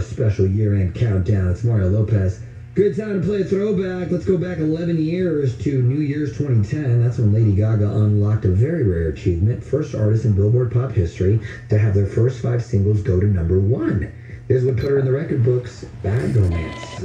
special year-end countdown. It's Mario Lopez. Good time to play a throwback. Let's go back 11 years to New Year's 2010. That's when Lady Gaga unlocked a very rare achievement. First artist in Billboard pop history to have their first 5 singles go to #1. Here's what put her in the record books: Bad Romance.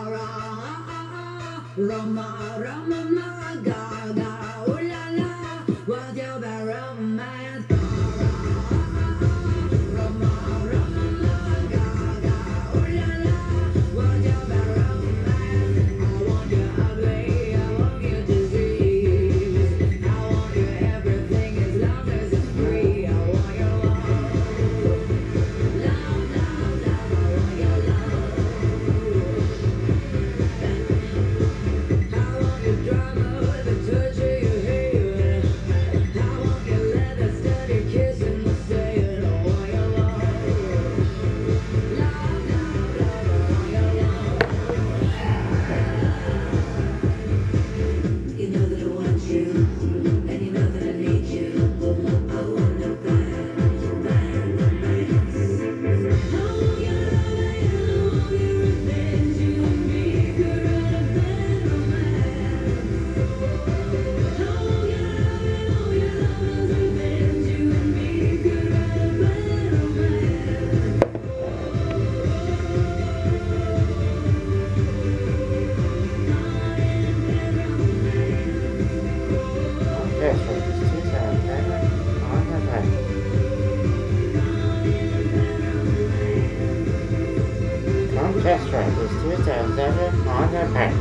Test track is 2007 on the pack.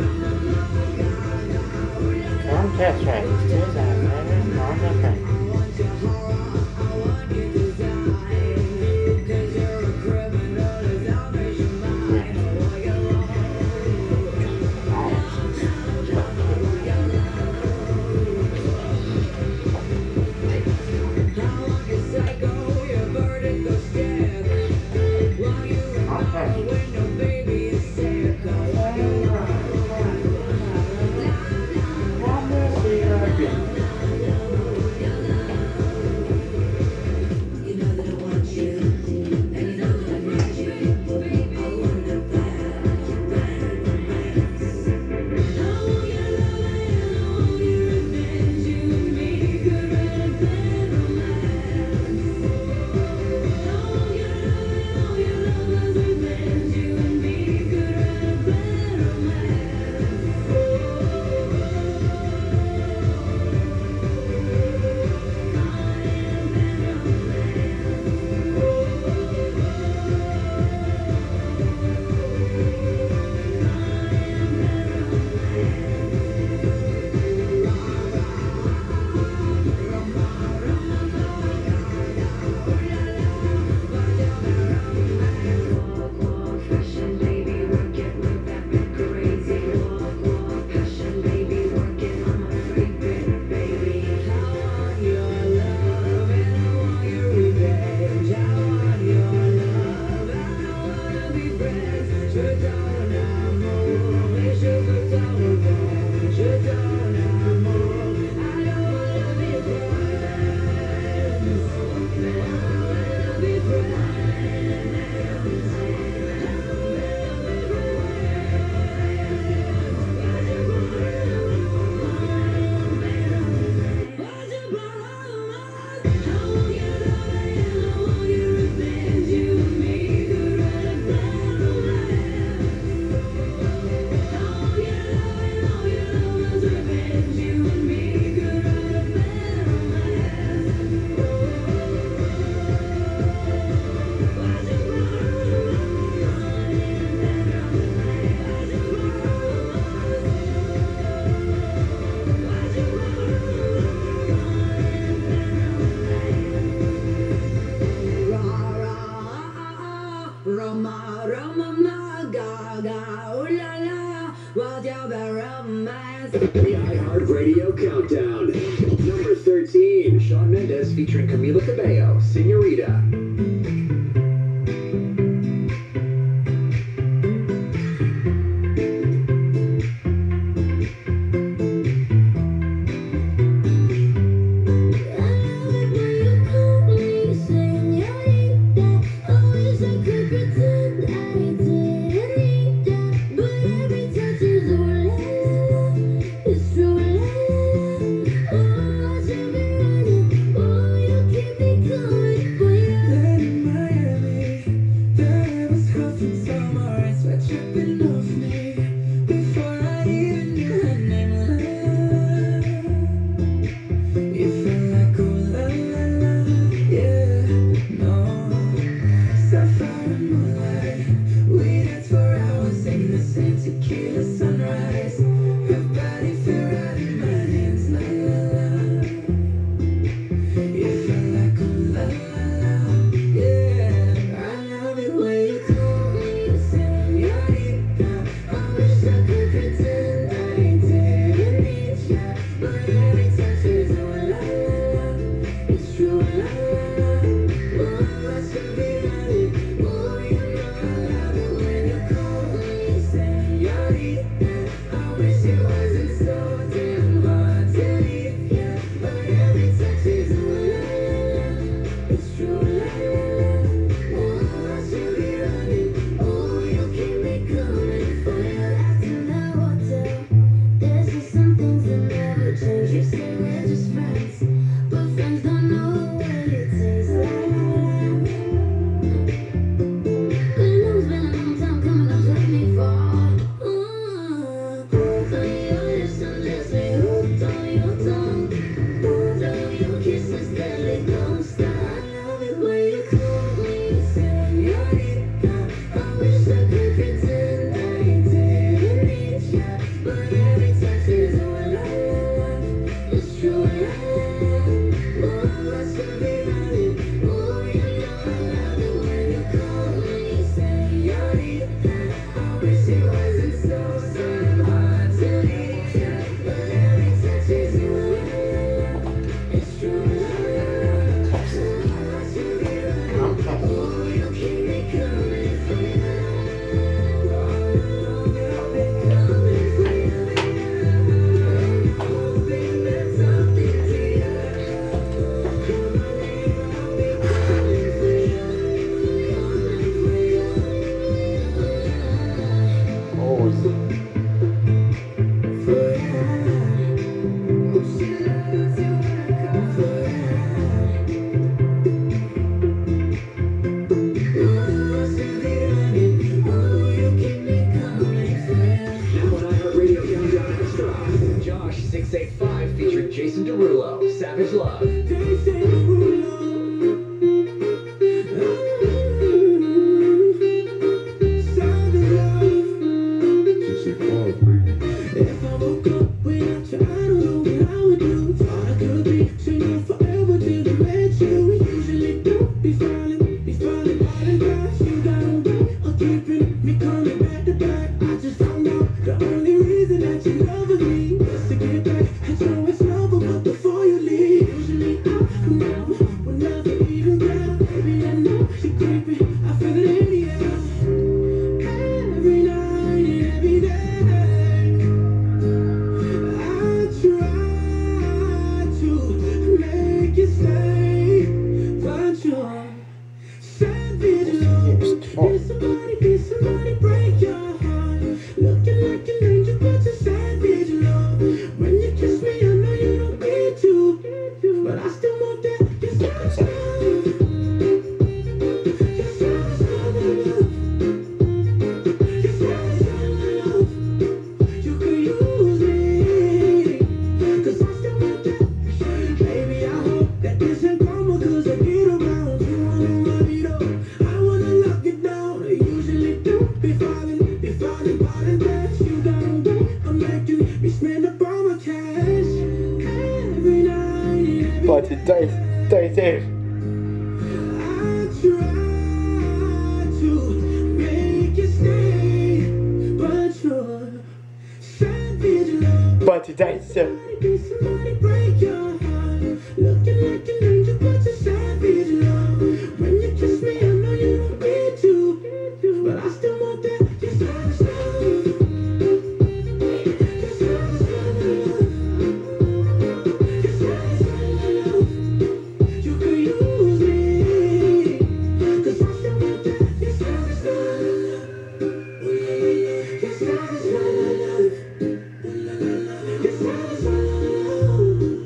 Come test track is 2007 on the pack. iHeartRadio Countdown. Number 13, Shawn Mendes featuring Camila Cabello, Senorita. Pretend and tequila sunrise. Her body fell right in my hands, la la la. It felt like a la la la, yeah. I love it when you call me señorita. I wish I could pretend I didn't need ya, but every touch is a la la la. It's true, la la la. Oh, I should be running. Oh, you know I love it when you call me señorita. I wish it wasn't so damn hard to leave ya, but every touch is a la la la. It's true, la la la. Oh, I should be running. Oh, you keep me coming for ya. At the hotel, there's just some things that never change. You say we're just friends, but friends don't know what it tastes like. But you know it's been a long time coming, don't let me fall. So your lips undress me, hooked on your tongue. Though your kisses deadly, don't stop. I love it when you call me señorita. I wish I could pretend I didn't need ya, but every touch is a la la la. It's true, la la la. Oh, I should be running. Oh, you know I love it when you call me señorita. I wish it wasn't so damn hard to leave ya, but every touch is a la la la. It's true, la la la. Oh, I should be running. Oh, you keep me coming for ya. Oh, I've been coming for ya. Hoping that something to ya. Come on in, I'll be coming for ya. Coming for ya. Oh, For ya. Oh, she loves it when I come for ya. Oh, I should be running. Oh, you keep me coming for ya. Now on iHeartRadio Countdown Extra, Josh 685 featuring Jason Derulo, Savage Love. If I woke up without you, I don't know what I would do. Thought I could be single forever till I met you. Usually don't be falling hard and fast. You got away of keeping me coming back to back. I just found out the only reason that you love me was to get back and show it's love, but before you leave, usually I know we'll never even get. Baby, I know you're creepy. I feel it in the air. Every night and every day. I try to make you stay, but you're savage love. Did somebody break your heart? Looking like an angel, but you're savage love. When you kiss me, I know you don't need to, but I still want that. You're savage love. You're savage love. You're savage love. You could use me, 'cause I still want that. Baby, I hope that this ain't karma, 'cause I get around. You wanna love it up, I wanna lock it down. I usually don't be falling fast. You got away, I'm making me spend up all my cash. Every night and every but it does it. I try to make you stay, but you're savage love. But it does it. Did somebody break your heart? Looking like an angel, but you're savage love. When you kiss me, I know you don't need to, but I still want that. You're savage love. You're savage love. You're savage love. You could use me, 'cause I still want that. You're savage love. You're savage love. You're savage love.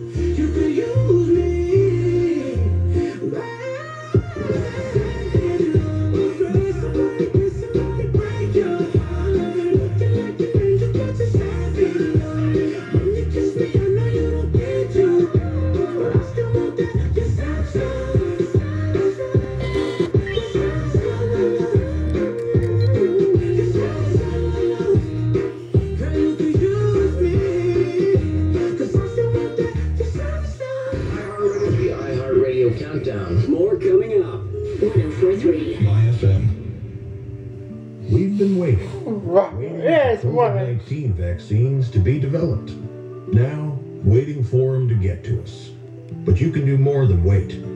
Yes, woman. COVID-19 vaccines to be developed. Now, waiting for them to get to us. But you can do more than wait.